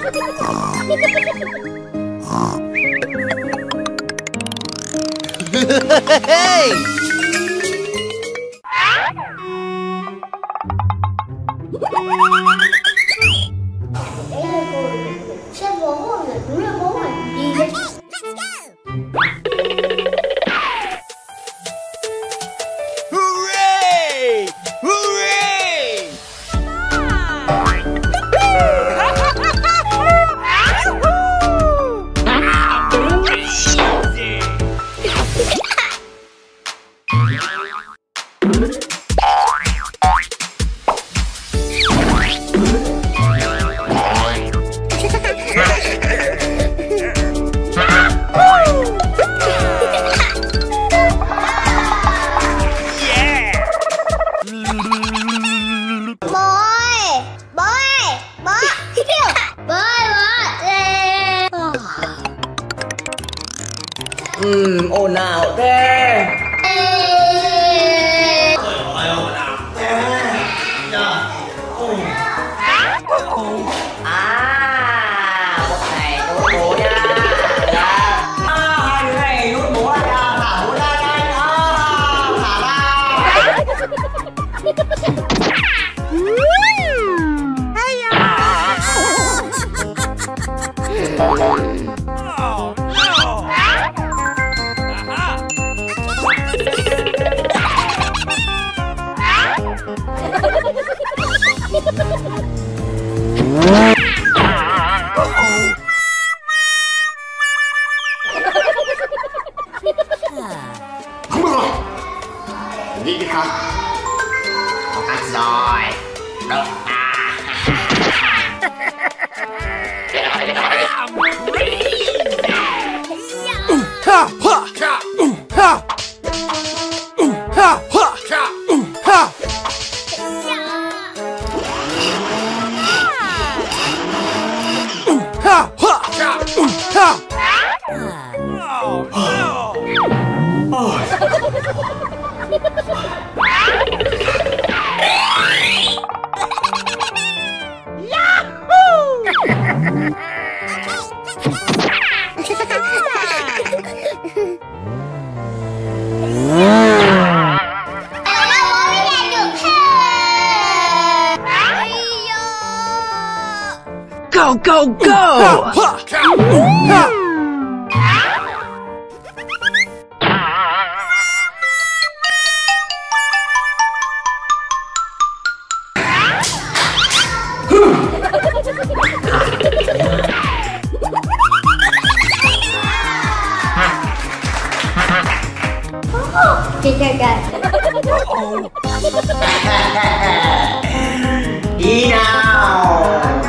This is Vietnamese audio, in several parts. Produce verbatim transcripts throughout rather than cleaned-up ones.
Hey! Xem bố rồi, đúng là bố rồi. Đi đi. Hooray! Hooray! Ừm, ồn ào thế. À, một này nút bố nha. Dạ. À, hai đứa này nút bố ra nha. Thả bố ra nhanh. À, thả ra. Không được rồi. Nghĩ đi không? Có cách rồi. Được à. Ha! Ha! Ha! Ha! Ha! Ha! Ha! Ha! Go, go, go! Kìa kìa kìa. Đi nào.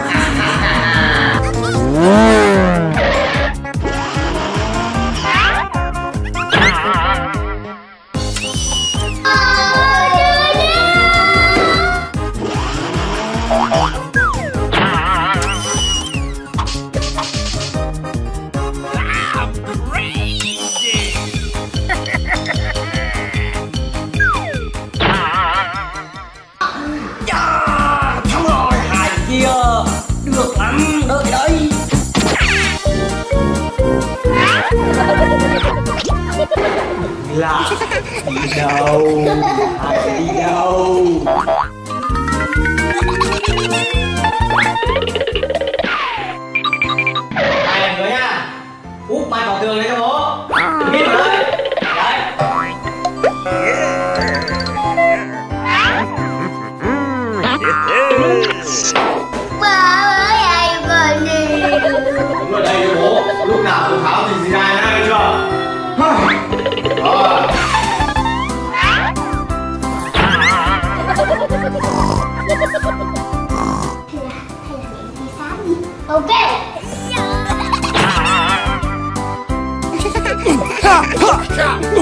Được lắm, đợi đấy. Là đi đâu? Hãy đi đâu? Hai lần nữa nha. Úp mai vào tường đấy cho bố. Biết rồi đấy. Đấy. Đứng ở đây cho bố, lúc nào cũng tháo thì gì ra nghe chưa? Rồi. Ok. Ha! Ha!